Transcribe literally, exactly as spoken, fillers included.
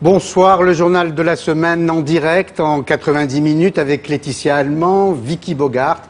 Bonsoir, le journal de la semaine en direct en quatre-vingt-dix minutes avec Laetitia Allemand, Vicky Bogart